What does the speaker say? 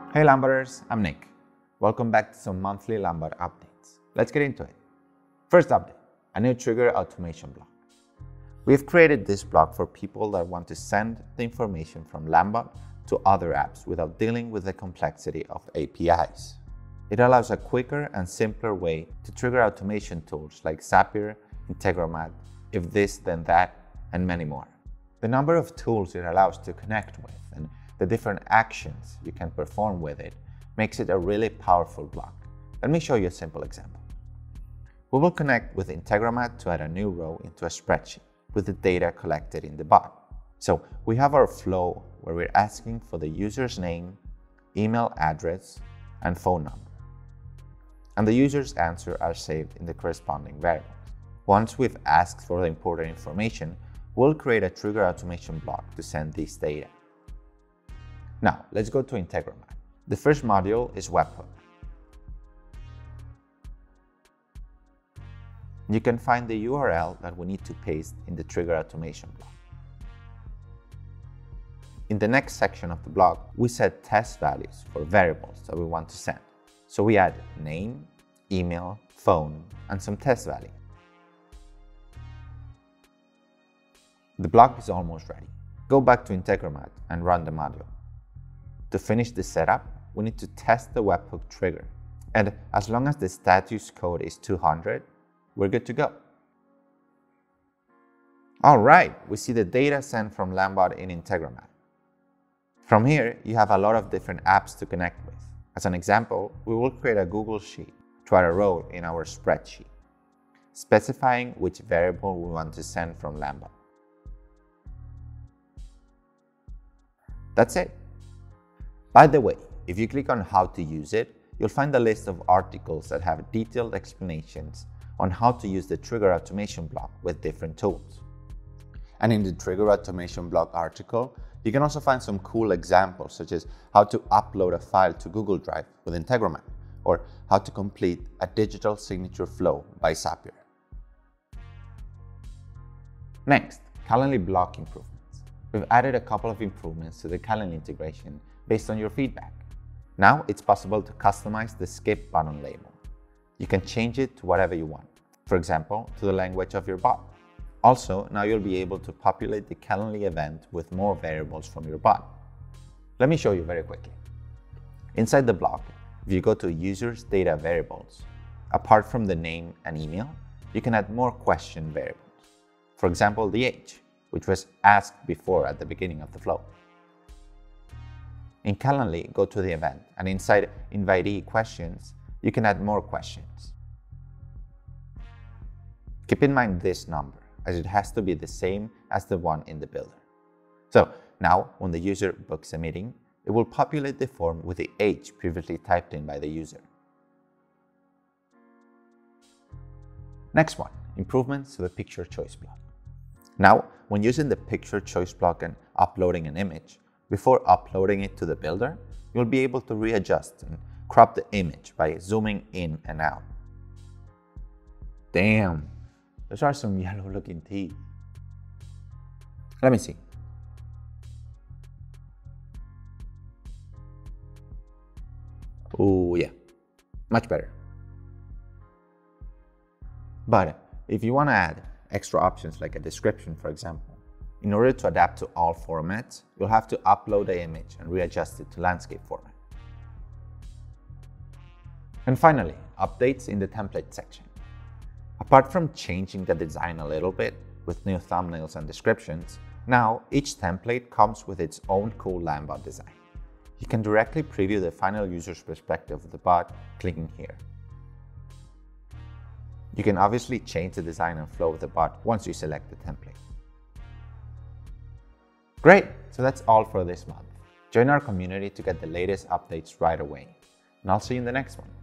Hey Landboters, I'm Nick. Welcome back to some monthly Landbot updates. Let's get into it. First update, a new trigger automation block. We've created this block for people that want to send the information from Landbot to other apps without dealing with the complexity of APIs. It allows a quicker and simpler way to trigger automation tools like Zapier, Integromat, if this then that, and many more. The number of tools it allows to connect with and the different actions you can perform with it makes it a really powerful block. Let me show you a simple example. We will connect with Integromat to add a new row into a spreadsheet with the data collected in the bot. So we have our flow where we're asking for the user's name, email address, and phone number. And the user's answer are saved in the corresponding variables. Once we've asked for the important information, we'll create a trigger automation block to send this data. Now, let's go to Integromat. The first module is webhook. You can find the URL that we need to paste in the trigger automation block. In the next section of the block, we set test values for variables that we want to send. So we add name, email, phone, and some test value. The block is almost ready. Go back to Integromat and run the module. To finish the setup, we need to test the webhook trigger. And as long as the status code is 200, we're good to go. All right, we see the data sent from Landbot in Integromat. From here, you have a lot of different apps to connect with. As an example, we will create a Google Sheet to add a row in our spreadsheet, specifying which variable we want to send from Landbot. That's it. By the way, if you click on how to use it, you'll find a list of articles that have detailed explanations on how to use the trigger automation block with different tools. And in the trigger automation block article, you can also find some cool examples such as how to upload a file to Google Drive with Integromat or how to complete a digital signature flow by Zapier. Next, Calendly block improvements. We've added a couple of improvements to the Calendly integration based on your feedback. Now it's possible to customize the skip button label. You can change it to whatever you want, for example, to the language of your bot. Also, now you'll be able to populate the Calendly event with more variables from your bot. Let me show you very quickly. Inside the block, if you go to Users Data Variables, apart from the name and email, you can add more question variables. For example, the age, which was asked before at the beginning of the flow. In Calendly, go to the event, and inside Invitee Questions, you can add more questions. Keep in mind this number, as it has to be the same as the one in the builder. So now, when the user books a meeting, it will populate the form with the age previously typed in by the user. Next one, improvements to the picture choice block. Now, when using the picture choice block and uploading an image, before uploading it to the builder, you'll be able to readjust and crop the image by zooming in and out. Damn, those are some yellow looking teeth. Let me see. Oh yeah, much better. But if you want to add extra options like a description, for example, in order to adapt to all formats, you'll have to upload the image and readjust it to landscape format. And finally, updates in the template section. Apart from changing the design a little bit with new thumbnails and descriptions, now each template comes with its own cool Landbot design. You can directly preview the final user's perspective of the bot clicking here. You can obviously change the design and flow of the bot once you select the template. Great, so that's all for this month. Join our community to get the latest updates right away, and I'll see you in the next one.